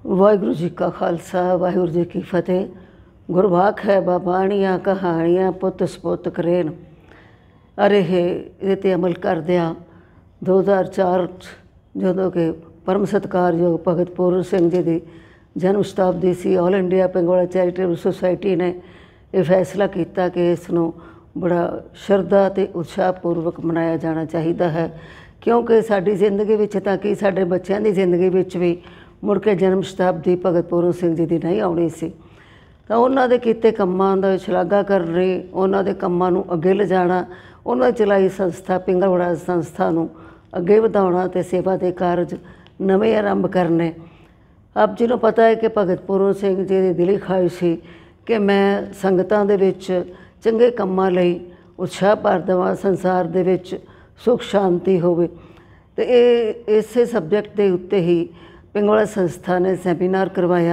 वाहिगुरू जी का खालसा वाहिगुरू जी की फतेह। गुरबाख है बाबाणियाँ कहानियाँ पुत सपुत करेन। अरे हे ये अमल करदिया 2004 ਜਦੋਂ कि परम सत्कारयोग भगत पूरन सिंह जी की जन्म शताब्दी सी, all India Pingola charitable society ने यह फैसला किया कि इसनों बड़ा शरधा ते उत्साहपूर्वक मनाया जाना चाहिए है, क्योंकि साडी जिंदगी विच तां कि साडे बच्चों की जिंदगी विच भी मुड़ के जन्म शताब्दी भगत पूरन सिंह जी की नहीं आनी सी। तो उन्होंने किए कामों की शलाघा करनी, उन्होंने कामों को अगे ले जाना, उन्होंने चलाई संस्था पिंगलवाड़ा संस्था को अगे बढ़ाना तो सेवा के कारज नवे आरंभ करने। आप जी को पता है कि भगत पूरन सिंह जी की दिली ख्वाहिश सी कि मैं संगतां दे विच चंगे कामां लई उत्साह भर देवां, संसार दे विच सुख शांति होवे। तो ये इसे सबजैक्ट के उत्ते ही पिंगोला संस्था ने सैमीनार करवाया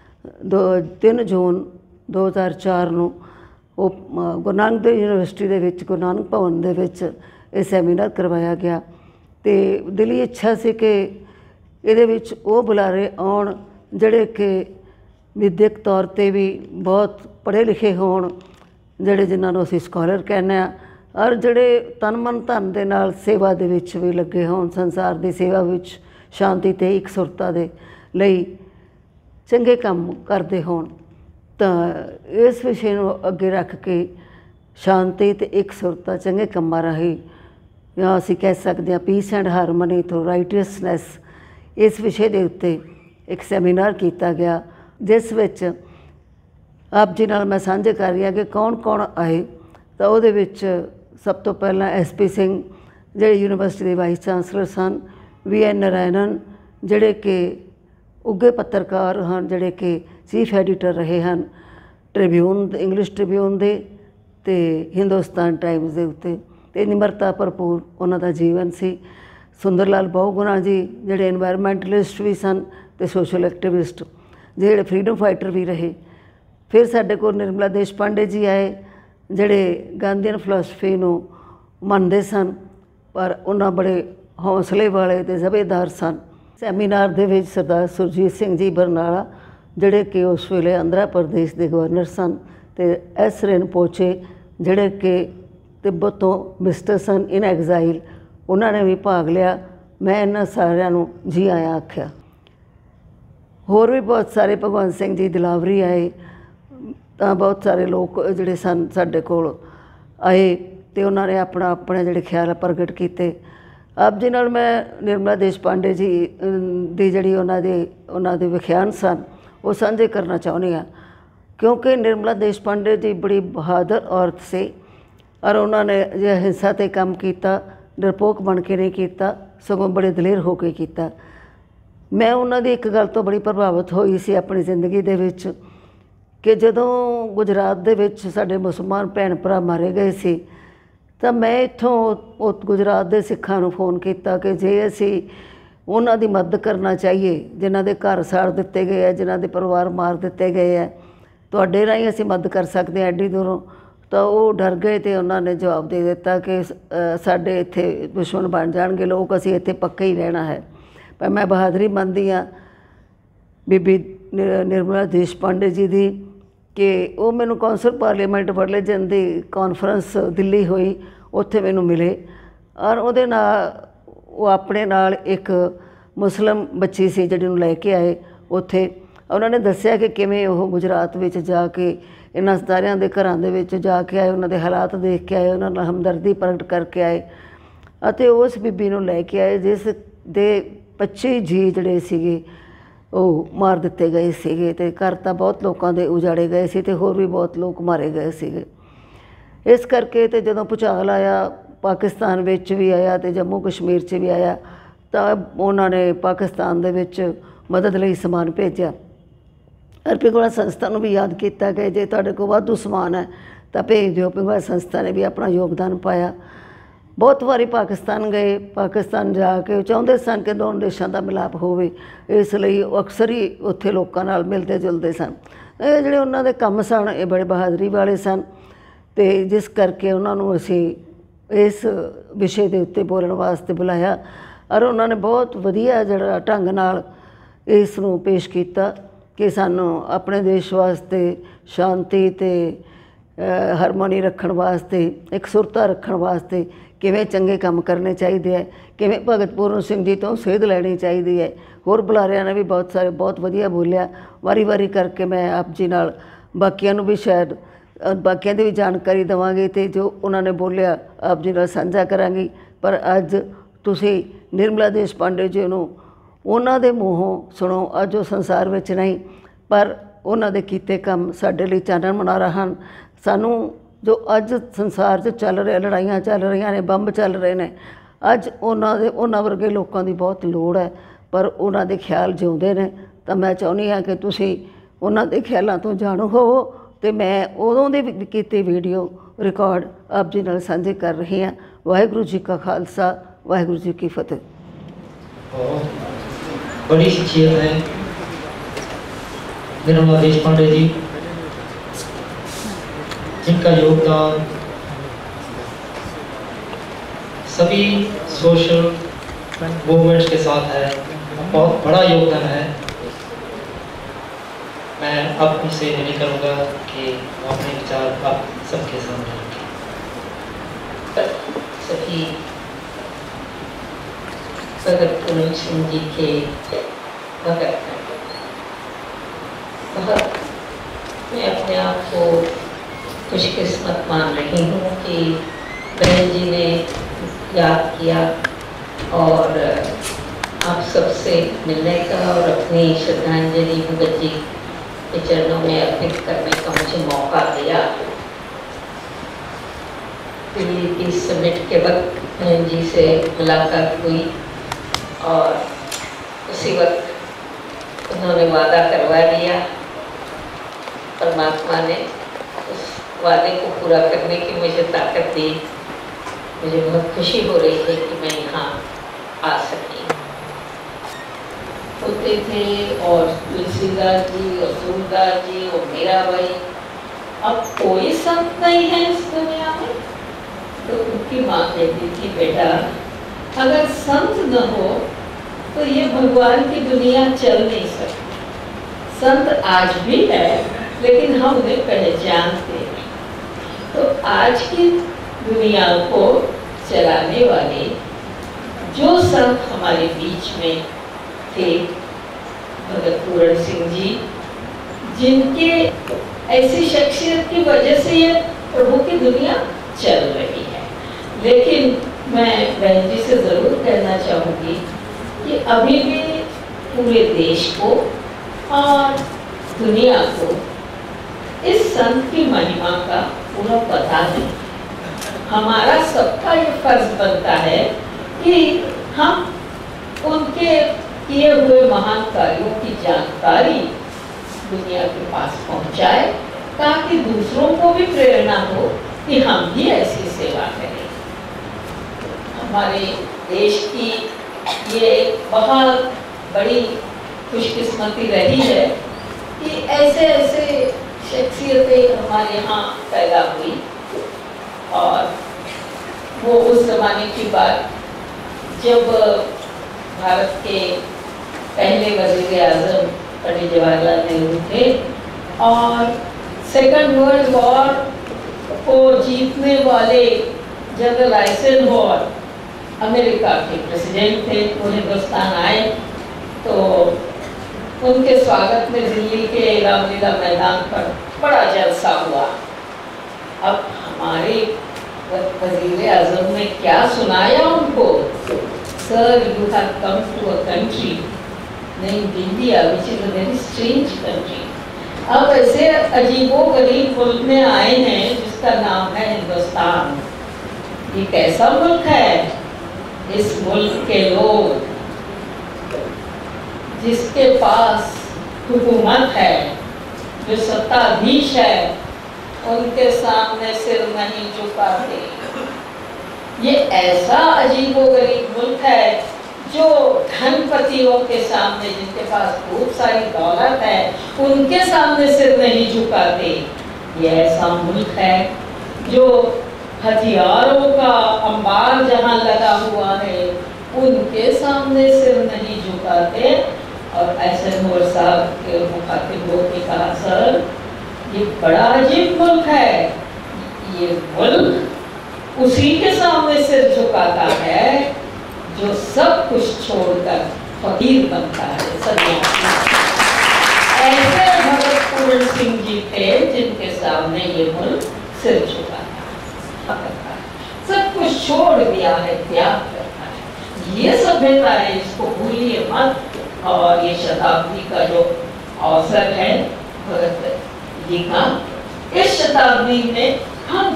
3 जून 2004 ਨੂੰ ਉਹ ਗੁਰੂ ਨਾਨਕ ਦੇਵ ਯੂਨੀਵਰਸਿਟੀ ਦੇ ਵਿੱਚ ਗੁਰੂ ਨਾਨਕ ਭਵਨ ਦੇ ਵਿੱਚ ਇਹ ਸੈਮੀਨਾਰ ਕਰਵਾਇਆ ਗਿਆ। ਤੇ ਦਿਲੀ ਇੱਛਾ ਸੀ ਕਿ ਇਹਦੇ ਵਿੱਚ ਉਹ ਬੁਲਾਰੇ ਆਉਣ ਜਿਹੜੇ ਕਿ ਵਿਦਿਅਕ ਤੌਰ ਤੇ ਵੀ ਬਹੁਤ ਪੜ੍ਹੇ ਲਿਖੇ ਹੋਣ, ਜਿਹੜੇ ਜਿਨ੍ਹਾਂ ਨੂੰ ਅਸੀਂ ਸਕਾਲਰ ਕਹਿੰਦੇ ਆ, ਔਰ ਜਿਹੜੇ ਤਨ ਮਨ ਧਨ ਦੇ ਨਾਲ ਸੇਵਾ ਦੇ ਵਿੱਚ ਵੀ ਲੱਗੇ ਹੋਣ, ਸੰਸਾਰ ਦੀ ਸੇਵਾ ਵਿੱਚ शांति ते इकसुरता दे लई चंगे काम करते होण। तो इस विषय को अगे रख के शांति ते इकसुरता चंगे कामां राही, या असीं कह सकते हैं peace and harmony through righteousness, इस विषय के उत्ते एक सैमीनार किया गया, जिस विच आप जी नाल मैं साझे कर रही हाँ कि कौन कौन आए। तो उहदे विच सब तो पहला SP सिंह जिहड़े यूनीवर्सिटी के वाइस चांसलर सन, VN नारायणन जिहड़े कि उगे पत्रकार हैं, जिहड़े कि चीफ एडिटर रहे हैं ट्रिब्यून इंग्लिश ट्रिब्यून दे ते हिंदुस्तान टाइम्स के उत्ते, ते निमरता भरपूर उन्हां दा जीवन सी। सुंदर लाल बहुगुणा जी जिहड़े एनवायरमेंटलिस्ट भी सन ते सोशल एक्टिविस्ट, जिहड़े फ्रीडम फाइटर भी रहे। फिर साडे कोल निर्मला देशपांडे जी आए, जिहड़े गांधीयन फिलोसफी नूं मनदे सन, पर उन्हां बड़े हौसले वाले ते जबेदार सन। सैमीनार दे विच सरदार सुरजीत सिंह जी बरनाला जिहड़े कि उस वेले आंध्रा प्रदेश के गवर्नर सन, ते S रिनपोचे जिहड़े कि तिब्बत तो मिस्टर सन इन एग्जाइल, उन्होंने भी भाग लिया। मैं इन्हां सारिआं नूं जी आया आख्या। होर भी बहुत सारे भगवंत सिंह जी दिलावरी आए, तो बहुत सारे लोग जिहड़े सन साडे कोल आए, तो उन्होंने अपना अपने जिहड़े ख्याल प्रगट किए। आप जी नाल मैं निर्मला देशपांडे जी दी जिहड़ी उन्हां दे विख्यान सन वो साझे करना चाहुंदी हाँ, क्योंकि निर्मला देशपांडे जी बड़ी बहादुर औरत से, और उन्होंने जो हिंसा ते काम किया डरपोक बन के नहीं किया, सगों बड़े दलेर होकर किया। मैं उन्हां दी एक गल तो बड़ी प्रभावित हुई सी अपनी जिंदगी दे विच कि जदों गुजरात दे विच साडे मुसलमान भैन भरा मारे गए सी, तो मैं इत्थों गुजरात के सिखां नूं फोन किया कि जे असी उन्हां दी मदद करना चाहिए जिन्हां दे घर साड़ दिते गए हैं, जिन्हां दे परिवार मार दिते गए हैं, तुहाडे राहीं असी मदद कर सकते हैं एडी दूरों। तो वो डर गए, तो उन्होंने जवाब दे दिता कि साडे इत्थे दुश्मन बन जाणगे लोग, असी इत्थे पक्का ही रहना है। पर मैं बहादरी मनदी हाँ बीबी निर्मला देशपांडे जी की कि वो मैनू कौंसल पार्लीमेंट रिलीजन की कॉन्फ्रेंस दिल्ली हुई, उत्थे मैनू मिले, और उहदे नाल वो अपने नाल एक मुस्लिम बच्ची सी जिहड़ी लैके आए। उत्थे उन्होंने दस्सिया कि किवें वो गुजरात विच जाके इन्हां सारिआं दे घरां दे विच जाके आए, उन्हां दे हालात देख के आए, उन्हां नाल हमदर्दी प्रगट करके आए, अते उस बीबी नूं लैके आए जिस दे 25 जी जिहड़े सीगे ਉਹ मार दिते गए ਸੀਗੇ, ਤੇ घर तो बहुत लोगों के उजाड़े गए सी, ते होर भी बहुत लोग मारे गए ਸੀਗੇ। इस करके तो जदों भूचाल आया पाकिस्तान विच भी आया तो जम्मू कश्मीर च भी आया, तो उन्होंने पाकिस्तान दे विच मदद लई समान भेजा। पिंगोला संस्था नूं भी याद किया कि जे तुहाडे कोल वाधू समान है तो भेज दिओ। पिंगोला संस्था ने भी अपना योगदान पाया। बहुत बारी पाकिस्तान गए, पाकिस्तान जाके चाहते सन कि दोनों देशों का मिलाप होवे, इसलिए अक्सर ही उत्थे लोकां नाल मिलते जुलते सन। ये जिहड़े उन्हां दे काम सन ये बड़े बहादरी वाले सन, तो जिस करके उन्होंने असीं इस विषय के उत्ते बोलण वास्ते बुलाया, और उन्होंने बहुत वधिया जिहड़ा ढंग नाल इस नूं पेश किया कि सानू अपने देश वास्ते शांति ते हारमोनी रखण वास्ते, एक सुरता रखण वास्ते किवें चंगे काम करने चाहिए है, किवें भगत पूर्ण सिंह जी तो सेध लैनी चाहिए है। होर बुलारियां ने भी बहुत सारे बहुत वधिया बोलिया। वारी वारी करके मैं आप जी नाल बाकियां नूं भी शायद बाकियां दी भी जानकारी देवांगी ते जो उन्होंने बोलिया आप जी नाल साझा करांगी। पर अज तुसीं निर्मला देश पांडे जी नूं उन्हां दे मूहों सुणो। अज वो संसार विच नहीं, पर उन्हां दे कीते काम साडे लई चानण मुनारा हन। सानू जो अज संसार च चल रहा, लड़ाइयां चल रही ने, बंब चल रहे हैं, अज उन्हां वर्गे लोगों की बहुत लोड़ है। पर उन्हां दे ख्याल जिउंदे ने। तो मैं चाहुंदी हाँ कि तुसीं उन्हां दे ख्यालों तो जाणू होवो। तो मैं उदों दे कीते वीडियो रिकॉर्ड आप जी नाल साझे कर रही हाँ। वाहिगुरू जी का खालसा, वाहिगुरू जी की फतेह। बड़ी शख्सियत है निर्मला देश पांडे जी, जिनका योगदान सभी सोशल मूवमेंट्स के साथ है, बहुत बड़ा योगदान है। मैं अब उनसे नहीं करूँगा कि अपने विचार आप सबके सामने रखें। सभी भगत पूर्ण सिंह जी के भगत हैं। बहुत मैं अपने आप को खुशकिस्मत मान रही हूँ कि बहन जी ने याद किया और आप सबसे मिलने का और अपनी श्रद्धांजलि भगत जी के चरणों में अर्पित करने का मुझे मौका दिया। दिल्ली की समिट के वक्त बहन जी से मुलाकात हुई और उसी वक्त उन्होंने वादा करवा दिया। परमात्मा ने उस वादे को पूरा करने की मुझे ताकत दी। मुझे बहुत खुशी हो रही है कि मैं यहाँ आ सकी। होते थे और तुलसीदास जी और सूरदास जी और मीराबाई, अब कोई संत नहीं है इस दुनिया में। तो उनकी माँ कहती थी, बेटा अगर संत न हो तो ये भगवान की दुनिया चल नहीं सकती। संत आज भी है लेकिन हम उन्हें पहचानते हैं। तो आज की दुनिया को चलाने वाले जो संत हमारे बीच में थे, भगत पूर्ण सिंह जी, जिनके ऐसी शख्सियत की वजह से ये प्रभु की दुनिया चल रही है। लेकिन मैं बहन जी से ज़रूर कहना चाहूँगी कि अभी भी पूरे देश को और दुनिया को इस संत की महिमा का पूरा पता नहीं। हमारा सबका ये फर्ज बनता है कि हम उनके किए हुए महान कार्यों की जानकारी दुनिया के पास पहुंचाए, ताकि दूसरों को भी प्रेरणा हो कि हम भी ऐसी सेवा करें। हमारे देश की ये बहुत बड़ी खुशकिस्मती रही है कि ऐसे ऐसे शख्सियतें हमारे यहाँ पैदा हुई। और वो उस ज़माने की बात जब भारत के पहले वज़ीर-ए-आज़म पंडित जवाहरलाल नेहरू थे और सेकंड वर्ल्ड वॉर को जीतने वाले जनरल आइजनहोवर अमेरिका के प्रेसिडेंट थे। वो हिंदुस्तान आए तो उनके स्वागत में दिल्ली के रामलीला मैदान पर बड़ा जलसा हुआ। अब हमारे वज़ीर-ए-आज़म ने क्या सुनाया उनको, sir you have come to a country named India which is a very strange country. अब ऐसे अजीबोगरीब मुल्क में आए हैं जिसका नाम है हिंदुस्तान। ये कैसा मुल्क है? इस मुल्क के लोग जिसके पास हुकूमत है, जो सत्ताधीश है, उनके सामने सिर नहीं झुकाते। ये ऐसा अजीबोगरीब मुल्क है जो धनपतियों के सामने, जिनके पास खूब सारी दौलत है, उनके सामने सिर नहीं झुकाते। ये ऐसा मुल्क है जो हथियारों का अंबार जहाँ लगा हुआ है, उनके सामने सिर नहीं झुकाते। और एहसन नूर साहब के मुखातिब होकर कहा, सर ये बड़ा अजीब मुल्क है, ये मुल्क उसी के सामने सिर झुकाता है जो सब कुछ छोड़कर फकीर बनता है। ऐसे भगत पूर्ण सिंह जी थे जिनके सामने ये मुल्क सिर झुकाता है, सब कुछ छोड़ दिया है, त्याग करता है। ये सभ्यता है, इसको भूलिए मत। और ये शताब्दी का जो अवसर है भगत जी का, इस शताब्दी में हम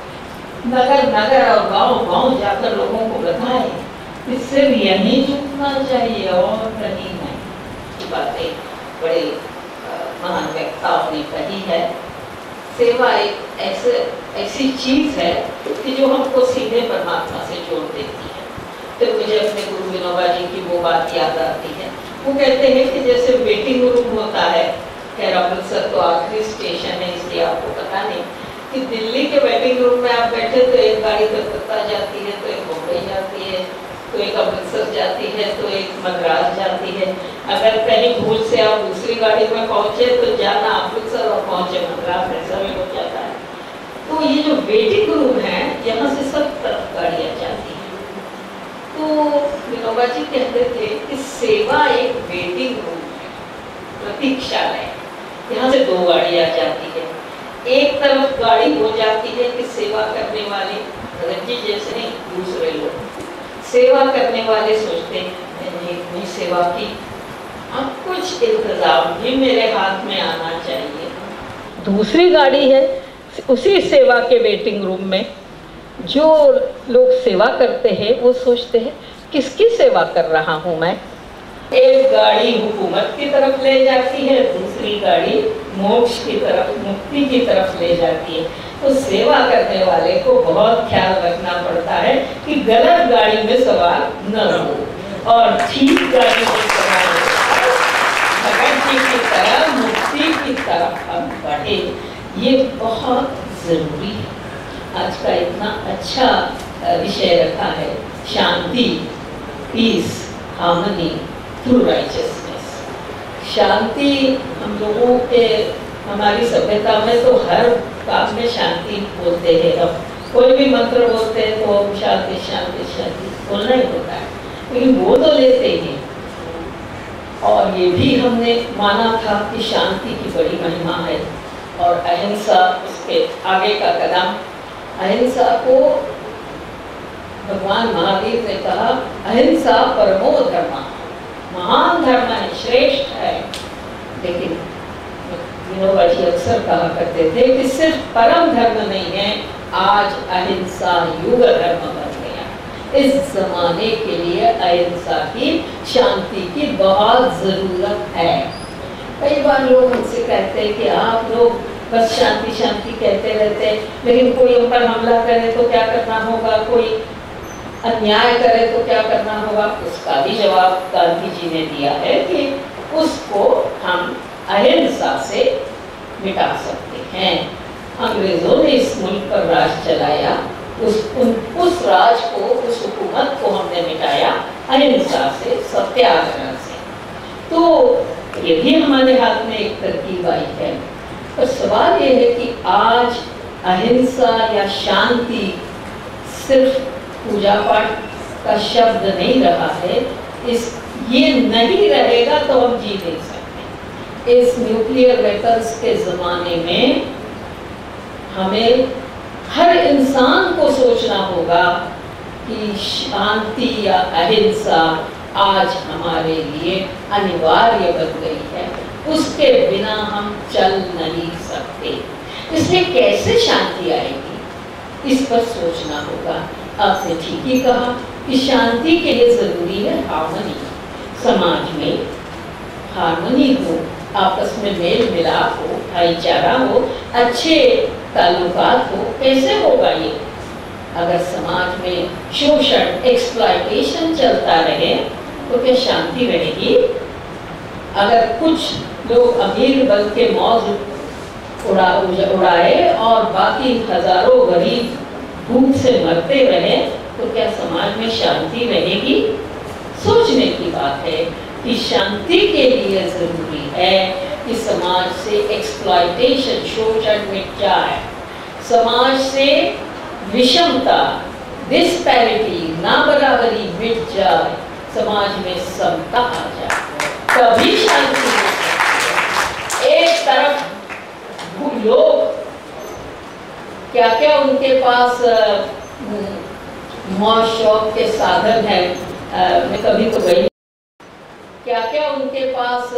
नगर नगर और गांव गांव जाकर लोगों को बताएं कि सिर्फ यहीं झुकना चाहिए और कहीं नहीं। ये बातें बड़े महान वक्ताओं ने कही है। सेवा एक ऐसी चीज है कि जो हमको सीधे परमात्मा से जोड़ देती है। तो मुझे अपने गुरु विनोबा जी की वो बात याद आती है। वो कहते हैं कि जैसे वेटिंग रूम होता है, खैर अमृतसर तो आखिरी स्टेशन है इसलिए आपको पता नहीं, कि दिल्ली के वेटिंग रूम में आप बैठे तो एक गाड़ी कलकत्ता जाती है, तो एक मुंबई जाती है, तो एक अमृतसर जाती है, तो एक मद्रास जाती है। अगर कहीं भूल से आप दूसरी गाड़ी में पहुंचे तो जाना अमृतसर और पहुंचे मद्रास, ऐसा भी हो जाता है। तो ये जो वेटिंग रूम है, यहाँ से सब तरफ गाड़ियाँ जाती हैं। तो विनोबा जी कहते थे कि सेवा एक वेटिंग रूम है, प्रतीक्षालय। यहाँ से दो गाड़ियाँ जाती है, एक तरफ गाड़ी हो जाती है कि सेवा करने वाले भगत जी जैसे नहीं, दूसरे लोग सेवा करने वाले सोचते हैं इतनी सेवा की, अब कुछ इंतजाम भी मेरे हाथ में आना चाहिए। दूसरी गाड़ी है, उसी सेवा के वेटिंग रूम में जो लोग सेवा करते हैं वो सोचते हैं किसकी सेवा कर रहा हूँ मैं। एक गाड़ी हुकूमत की तरफ ले जाती है, दूसरी गाड़ी मोक्ष की तरफ, मुक्ति की तरफ ले जाती है। तो सेवा करने वाले को बहुत ख्याल रखना पड़ता है कि गलत गाड़ी में सवार न हो और ठीक गाड़ी में सवार हो, भगत जी की तरफ, मुक्ति की तरफ हम बढ़े। ये बहुत जरूरी है। आज का इतना अच्छा विषय रखा है, शांति, पीस, हार्मनी थ्रू राइचियसनेस। शांति हम लोगों के, हमारी सभ्यता में तो हर काम में शांति बोलते हैं। अब कोई भी मंत्र बोलते हैं तो शांति शांति शांति बोलना ही होता है, लेकिन वो तो लेते ही। और ये भी हमने माना था कि शांति की बड़ी महिमा है और अहिंसा उसके आगे का कदम। अहिंसा को भगवान महावीर ने कहा, अहिंसा परमो धर्म, महान धर्म है, श्रेष्ठ है। लेकिन विनोबा जी अक्सर कहा करते थे कि सिर्फ परम धर्म नहीं है, आज अहिंसा युग धर्म बन गया। इस जमाने के लिए अहिंसा की, शांति की बहुत जरूरत है। कई बार लोग हमसे कहते हैं कि आप लोग बस शांति शांति कहते रहते हैं, लेकिन कोई हम पर हमला करे तो क्या करना होगा, कोई अन्याय करे तो क्या करना होगा। उसका भी जवाब गांधी जी ने दिया है कि उसको हम अहिंसा से मिटा सकते हैं। अंग्रेजों ने इस मुल्क पर राज चलाया, उस राज को, उस हुकूमत को हमने मिटाया अहिंसा से, सत्याग्रह से। तो ये भी हमारे हाथ में एक तरकीब आई है। पर सवाल ये है कि आज अहिंसा या शांति सिर्फ पूजा पाठ का शब्द नहीं रहा है। ये नहीं रहेगा तो हम जी नहीं सकते। इस न्यूक्लियर वेपन्स के ज़माने में हमें हर इंसान को सोचना होगा कि शांति या अहिंसा आज हमारे लिए अनिवार्य बन गई है, उसके बिना हम चल नहीं सकते। इसलिए कैसे शांति आएगी, इस पर सोचना होगा। आपने ठीक ही कहा कि शांति के लिए जरूरी है हार्मनी। समाज में हार्मनी हो, आपस में मेल मिलाप हो, भाईचारा हो, अच्छे ताल्लुकात हो। कैसे होगा ये? अगर समाज में शोषण, एक्सप्लॉयटेशन चलता रहे तो क्या शांति रहेगी? अगर कुछ लोग अमीर बन के मौज उड़ाए और बाकी हजारों गरीब भूख से मरते रहे तो क्या समाज में शांति रहेगी? सोचने की बात है। कि शांति के लिए ज़रूरी है कि समाज से एक्सप्लॉयटेशन, शोषण मिट जाए, समाज से विषमता, डिस्पैरिटी, नाबराबरी मिट जाए, समाज में समता आ जाए, तभी शांति हो सकती है। एक तरफ लोग क्या क्या उनके पास मौज शौक के साधन है, मैं कभी तो गई, क्या क्या उनके पास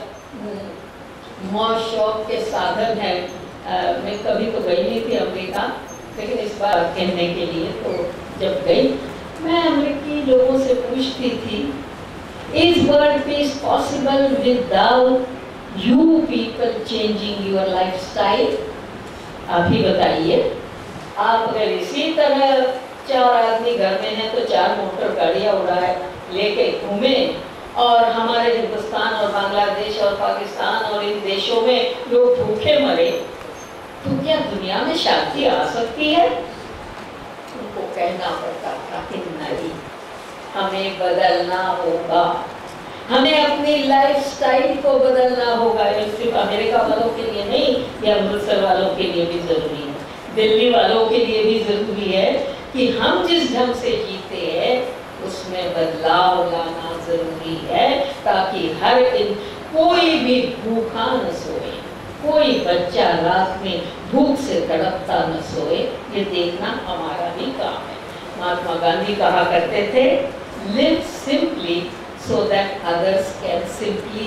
मौज शौक के साधन है, मैं कभी तो गई नहीं थी अमेरिका, लेकिन इस बार कहने के लिए तो जब गई, मैं अमेरिकी लोगों से पूछती थी, is world peace possible without you people changing your life style? आप ही बताइए। आप अगर इसी तरह 4 आदमी घर में हैं तो 4 मोटर गाड़ियाँ उड़ाए लेके घूमे, और हमारे हिंदुस्तान और बांग्लादेश और पाकिस्तान और इन देशों में लोग भूखे मरे, तो क्या दुनिया में शांति आ सकती है? उनको कहना पड़ता था कि नहीं, हमें बदलना होगा, हमें अपनी लाइफ स्टाइल को बदलना होगा। ये सिर्फ अमेरिका वालों के लिए नहीं, ये अमृतसर वालों के लिए भी ज़रूरी है, दिल्ली वालों के लिए भी ज़रूरी है कि हम जिस ढंग से जीते हैं उसमें बदलाव लाना ज़रूरी है, ताकि हर दिन कोई भी भूखा न सोए, कोई बच्चा रात में भूख से तड़पता न सोए, ये देखना हमारा भी काम है। महात्मा गांधी कहा करते थे, live simply so that others can simply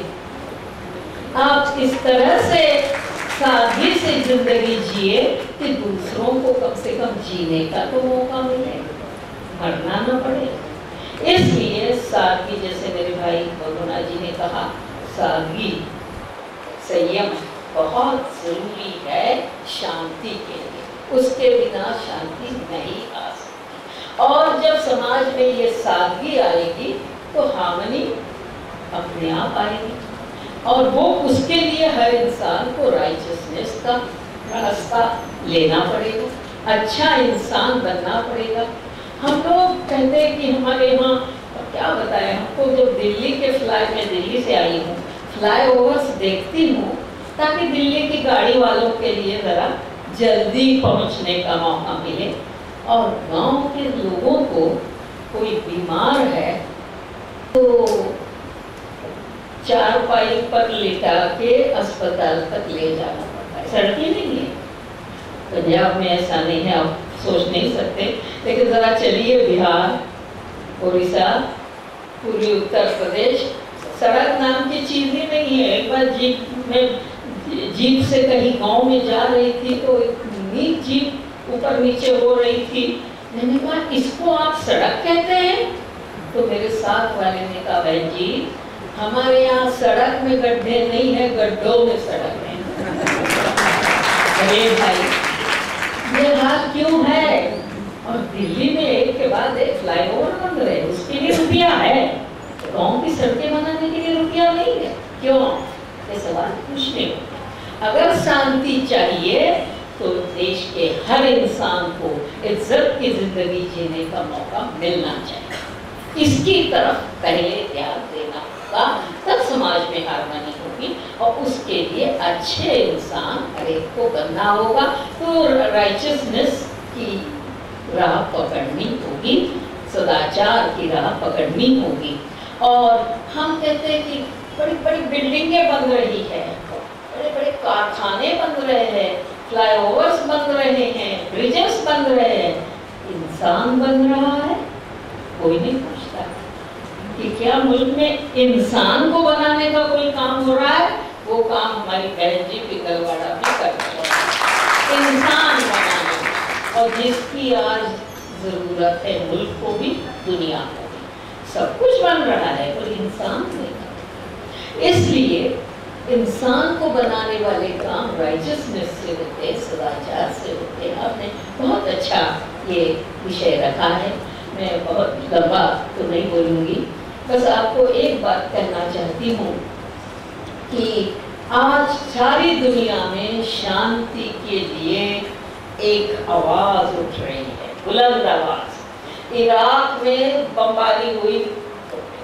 live। आप इस तरह से सादगी से जिंदगी जिए कि दूसरों को कम से कम जीने का तो मौका मिले, मरना न पड़े। इसलिए सादगी, जैसे मेरे भाई बलुना जी ने कहा, सादगी, संयम बहुत जरूरी है शांति के लिए, उसके बिना शांति नहीं आ सकती। और जब समाज में ये सादगी आएगी तो हार्मनी अपने आप आएगी, और वो उसके लिए हर इंसान को राइचसनेस का रास्ता लेना पड़ेगा, अच्छा इंसान बनना पड़ेगा। हम लोग कहते हैं कि हमारे यहाँ, क्या बताएं हमको, जब दिल्ली के मैं दिल्ली से आई हूँ, फ्लाईओवर्स देखती हूँ ताकि दिल्ली की गाड़ी वालों के लिए ज़रा जल्दी पहुँचने का मौका मिले, और गांव के लोगों को कोई बीमार है तो चारपाई पर लिटा के अस्पताल तक ले जाना पड़ता है, सड़कें नहीं है। पंजाब में ऐसा नहीं है, आप सोच नहीं सकते, लेकिन ज़रा चलिए बिहार, उड़ीसा, पूर्वी उत्तर प्रदेश, सड़क नाम की चीज़ ही नहीं है। एक बार जीप से कहीं गांव में जा रही थी तो इतनी जीप ऊपर नीचे हो रही थी, मैंने कहा इसको आप सड़क कहते हैं? तो मेरे साथ वाले ने कहा, बहन जी हमारे यहाँ सड़क में गड्ढे नहीं है, गड्ढों में सड़क है। अरे भाई ये हाल क्यों है? और दिल्ली में एक के बाद एक फ्लाईओवर बन रहे, उसके लिए रुपया है, गाँव की सड़कें बनाने के लिए रुपया नहीं है, क्यों? ये सवाल पूछने को। अगर शांति चाहिए तो देश के हर इंसान को इज्जत की जिंदगी जीने का मौका मिलना चाहिए, इसकी तरफ पहले ध्यान देना होगा, तब समाज में हार्मनी होगी, और उसके लिए अच्छे इंसान हर एक को बनना होगा। तो राइचसनेस की राह पकड़नी होगी, सदाचार की राह पकड़नी होगी। और हम कहते हैं कि बड़ी बड़ी बिल्डिंगें बन रही है, बड़े बड़े कारखाने बन रहे हैं, फ्लाईओवर्स बन रहे हैं, ब्रिजेस बन रहे हैं, इंसान बन रहा है? कोई नहीं पूछता कि क्या मुल्क में इंसान को बनाने का कोई काम हो रहा है? वो काम हमारी बहन जी पिंगलवाड़ा भी कर रही है, इंसान बनाने, और जिसकी आज जरूरत है मुल्क को भी, दुनिया को भी। सब कुछ बन रहा है पर इंसान नहीं। इसलिए इंसान को बनाने वाले काम राइचसनेस से होते, सदाचार से होते। आपने बहुत अच्छा ये विषय रखा है, मैं बहुत लंबा तो नहीं बोलूँगी, बस आपको एक बात कहना चाहती हूँ कि आज सारी दुनिया में शांति के लिए एक आवाज़ उठ रही है, बुलंद आवाज़। इराक में बमबारी हुई,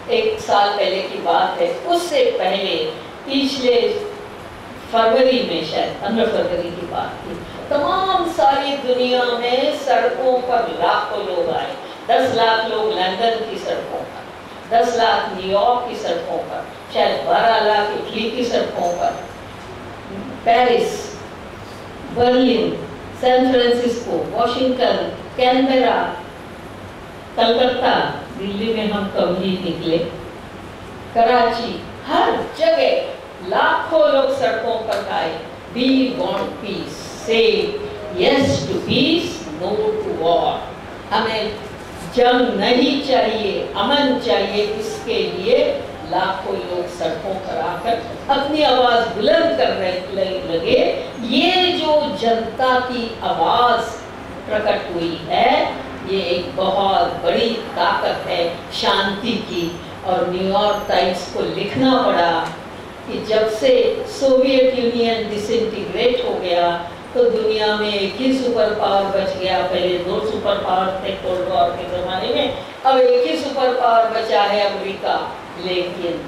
1 साल पहले की बात है, उससे पहले पिछले फरवरी में, शायद 15 फरवरी की बात थी, तमाम सारी दुनिया में सड़कों पर लाखों लोग आए। 10 लाख लोग लंदन की सड़कों पर, 10 लाख न्यूयॉर्क की सड़कों पर, शायद 12 लाख इटली की सड़कों पर, Paris, Berlin, San Francisco, Washington, Canberra, Calcutta, Delhi में हम कभी निकले, कराची, हर जगह लाखों लोग सड़कों पर आए। We want peace, say yes to peace, no to war। हमें जंग नहीं चाहिए, अमन चाहिए। इसके लिए लाखों लोग सड़कों पर आकर अपनी आवाज बुलंद करने लगे। ये जो जनता की आवाज प्रकट हुई है, ये एक बहुत बड़ी ताकत है शांति की। और न्यूयॉर्क टाइम्स को लिखना पड़ा कि जब से सोवियत यूनियन डिसइंटीग्रेट हो गया तो दुनिया में एक ही सुपर पावर बच गया। पहले 2 सुपर पावर थे कोल्ड वॉर के जमाने में, अब एक ही सुपर पावर बचा है, अमेरिका। लेकिन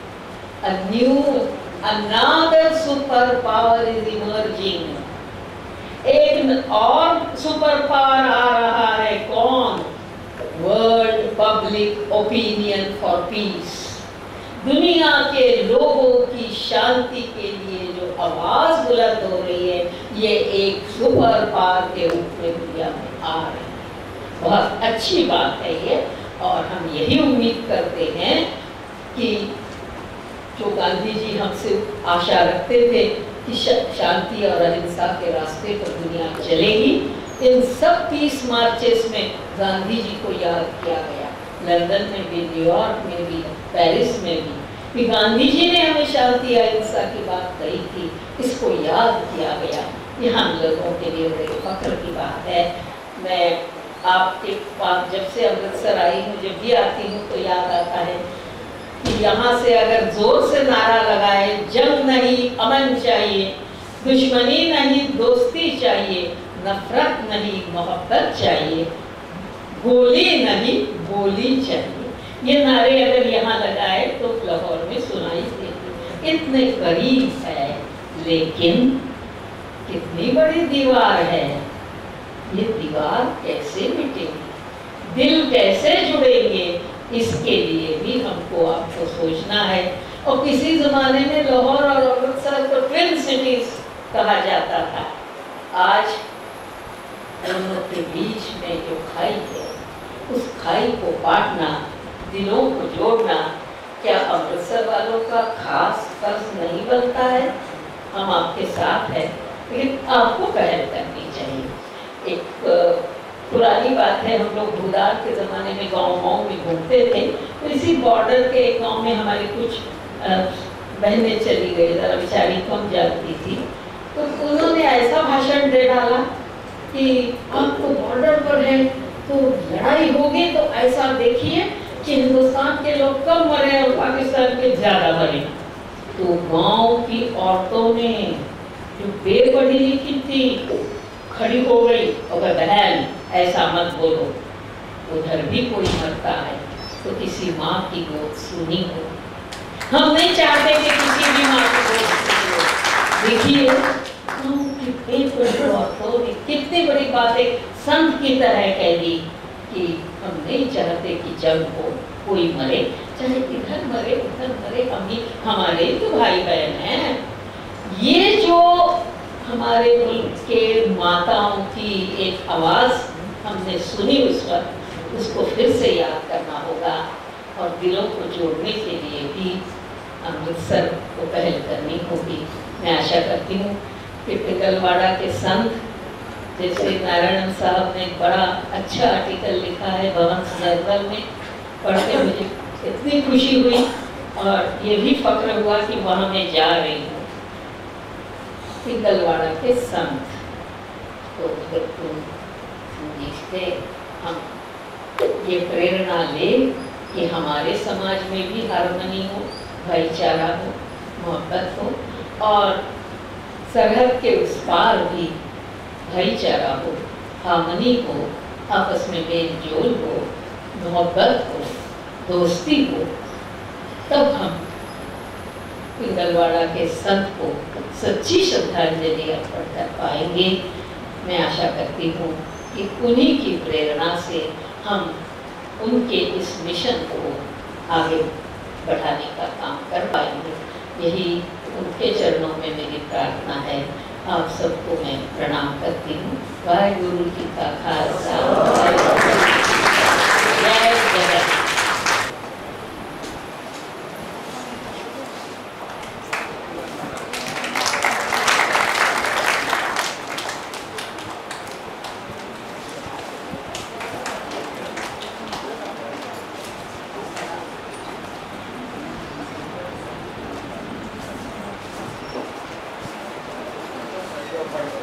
another super power is emerging. एक और सुपर पावर आ रहा है, कौन? World public opinion for peace. दुनिया के लोगों की शांति के लिए जो आवाज बुलंद हो रही है, ये एक सुपर पावर के रूप में दुनिया में आ रही है। बहुत अच्छी बात है ये। और हम यही उम्मीद करते हैं कि जो गांधी जी हमसे आशा रखते थे कि शांति और अहिंसा के रास्ते पर दुनिया चलेगी, इन सब पीस मार्चेस में गांधी जी को याद किया गया। लंदन में भी, न्यूयॉर्क में भी, पेरिस में भी, कि गांधी जी ने हमें शांति अहिंसा की बात कही थी, इसको याद किया गया। ये हम लोगों के लिए बड़े फख्र की बात है। मैं आपके पास जब से अमृतसर आई हूँ, जब भी आती हूँ तो याद आता है कि यहाँ से अगर जोर से नारा लगाए, जंग नहीं अमन चाहिए, दुश्मनी नहीं दोस्ती चाहिए, नफरत नहीं मोहब्बत चाहिए, गोली नहीं बोली चाहिए, ये नारे अगर यहाँ लगाए तो लाहौर में सुनाई देती। इतने करीब है, लेकिन कितनी बड़ी दीवार है। ये दीवार कैसे मिटेगी, दिल कैसे जुड़ेंगे, इसके लिए भी हमको आपको सोचना है। और किसी जमाने में लाहौर और अमृतसर को ट्विन सिटीज कहा जाता था। आज दोनों के बीच में जो खाई है, उस खाई को बांटना, दिलों को जोड़ना, क्या अमृतसर वालों का खास फर्ज नहीं बनता है? हम आपके साथ हैं, लेकिन आपको पहल करनी चाहिए। एक पुरानी बात है, हम लोग भूदान के ज़माने में गाँव में घूमते थे, तो इसी बॉर्डर के एक गाँव में हमारी कुछ बहनें चली गई, ज़रा बेचारी कम जानती थी, तो उन्होंने ऐसा भाषण दे डाला कि आप तो बॉर्डर पर हैं, तो लड़ाई होगी तो ऐसा देखिए कि हिंदुस्तान के लोग कम मरे और पाकिस्तान के ज़्यादा मरे। तो गांव की औरतों ने, जो बेपढ़ी लिखी थी, खड़ी हो गई और बहन ऐसा मत बोलो, उधर भी कोई मरता है तो किसी माँ की गोद सुनी हो। हम नहीं चाहते कि किसी भी माँ की गोद सुनी हो। देखिए औरतों ने कितनी बड़ी बातें संत की तरह कह दी कि हम नहीं चाहते कि जब हो कोई मरे, चाहे इधर मरे उधर मरे, हम ही हमारे तो भाई बहन हैं। ये जो हमारे मुल्क के माताओं की एक आवाज़ हमने सुनी उस वक्त, उसको फिर से याद करना होगा और दिलों को जोड़ने के लिए भी अमृतसर को पहल करनी होगी। मैं आशा करती हूँ कि पिंगलवाड़ा के संत जैसे नारायण साहब ने बड़ा अच्छा आर्टिकल लिखा है भवंस जर्नल में, पढ़ के मुझे इतनी खुशी हुई और ये भी फख्र हुआ कि वहाँ मैं जा रही हूँ। पिंगलवाड़ा के संत तो जिससे हम ये प्रेरणा ले कि हमारे समाज में भी हार्मनी हो, भाईचारा हो, मोहब्बत हो और सरहद के उस पार भी भाईचारा हो, हार्मनी हो, आपस में मेल जोल हो, मोहब्बत हो, दोस्ती हो, तब हम पिंगलवाड़ा के संत को सच्ची श्रद्धांजलि अर्पण कर पाएंगे। मैं आशा करती हूँ कि उन्हीं की प्रेरणा से हम उनके इस मिशन को आगे बढ़ाने का काम कर पाएंगे। यही उनके चरणों में मेरी प्रार्थना है। आप सबको मैं प्रणाम करती हूँ। वाहेगुरु जी का खालसा, जय जगत। Thank you.